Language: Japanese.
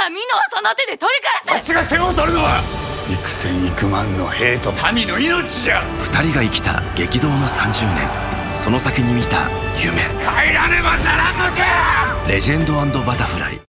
は美濃をその手で取り返す。 わしが背を取るのは幾千幾万の兵と民の命じゃ。 2人が生きた激動の30年、その先に見た夢。 帰らねばならんのじゃ。 レジェンド&バタフライ。